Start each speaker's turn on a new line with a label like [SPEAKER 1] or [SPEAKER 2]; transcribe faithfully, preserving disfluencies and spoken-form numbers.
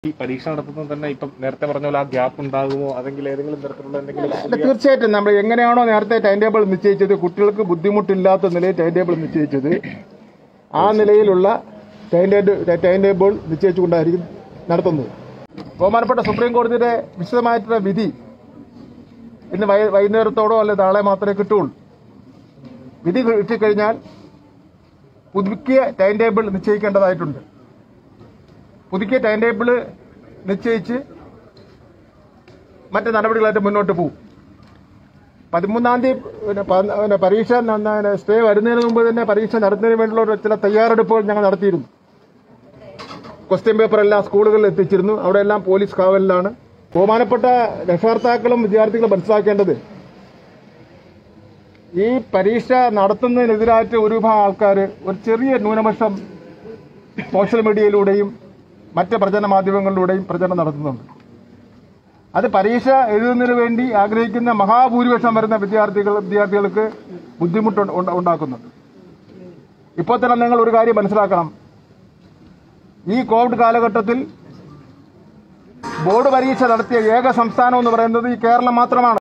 [SPEAKER 1] ഈ പരീക്ഷ നടത്തുന്നത് തന്നെ ഇപ്പം നേരത്തെ പറഞ്ഞ പോലെ ആ ഗ്യാപ്പ് ഉണ്ടാകുമോ അല്ലെങ്കിൽ ഏതെങ്കിലും തരത്തിലുള്ള എന്തെങ്കിലും?
[SPEAKER 2] തീർച്ചയായിട്ടും നമ്മൾ എങ്ങനെയാണോ നേരത്തെ ടൈം ടേബിൾ നിശ്ചയിച്ചത്, കുട്ടികൾക്ക് ബുദ്ധിമുട്ടില്ലാത്ത നിലയിൽ ടൈം ടേബിൾ നിശ്ചയിച്ചത്, ആ നിലയിലുള്ള ടൈം ടേബിൾ ടൈം ടേബിൾ നിശ്ചയിച്ചുകൊണ്ടായിരിക്കും നടത്തുന്നത്. ബഹുമാനപ്പെട്ട സുപ്രീം കോടതിയുടെ വിശദമായിട്ടുള്ള വിധി ഇന്ന് വൈകുന്നേരത്തോടോ അല്ലെ നാളെ മാത്രമേ കിട്ടുകയുള്ളൂ. വിധി കിട്ടിക്കഴിഞ്ഞാൽ പുതുക്കിയ ടൈം ടേബിൾ നിശ്ചയിക്കേണ്ടതായിട്ടുണ്ട്. പുതുക്കിയ ടൈം ടേബിൾ നിശ്ചയിച്ച് മറ്റ് നടപടികളായിട്ട് മുന്നോട്ട് പോകും. പതിമൂന്നാം തീയതി പിന്നെ പരീക്ഷ സ്റ്റേ വരുന്നതിന് മുമ്പ് തന്നെ പരീക്ഷ നടത്തുന്നതിന് വേണ്ടിയുള്ള ചില തയ്യാറെടുപ്പുകൾ ഞങ്ങൾ നടത്തിയിരുന്നു. ക്വസ്റ്റ്യൻ പേപ്പർ എല്ലാം സ്കൂളുകളിൽ എത്തിച്ചിരുന്നു. അവിടെയെല്ലാം പോലീസ് കാവലിലാണ്. ബഹുമാനപ്പെട്ട രക്ഷകർത്താക്കളും വിദ്യാർത്ഥികളും മനസ്സിലാക്കേണ്ടത്, ഈ പരീക്ഷ നടത്തുന്നതിനെതിരായിട്ട് ഒരു വിഭാഗം ആൾക്കാർ ഒരു ചെറിയ ന്യൂനപക്ഷം സോഷ്യൽ മീഡിയയിലൂടെയും മറ്റ് പ്രചരണ മാധ്യമങ്ങളിലൂടെയും പ്രചരണം നടത്തുന്നുണ്ട്. അത് പരീക്ഷ എഴുതുന്നതിന് വേണ്ടി ആഗ്രഹിക്കുന്ന മഹാഭൂരിപക്ഷം വരുന്ന വിദ്യാർത്ഥികൾ വിദ്യാർത്ഥികൾക്ക് ബുദ്ധിമുട്ട് ഉണ്ടാക്കുന്നുണ്ട്. ഇപ്പോൾ തന്നെ നിങ്ങൾ ഒരു കാര്യം മനസ്സിലാക്കണം, ഈ കോവിഡ് കാലഘട്ടത്തിൽ ബോർഡ് പരീക്ഷ നടത്തിയ ഏക സംസ്ഥാനം എന്ന് പറയുന്നത് ഈ കേരളം മാത്രമാണ്.